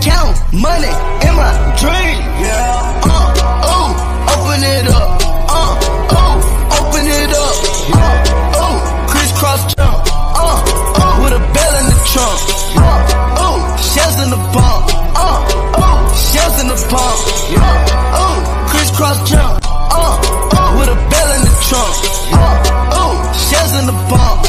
count money in my dream. Open it up. Open it up. Crisscross jump. With a bell in the trunk. Shells in the bump. Shells in the pump. Crisscross jump. With a bell in the trunk. Shells in the bump.